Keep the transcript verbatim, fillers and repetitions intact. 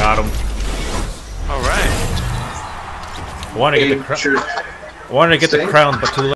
got him. All right. I wanted to get the crown. Wanted to get the crown, but too late.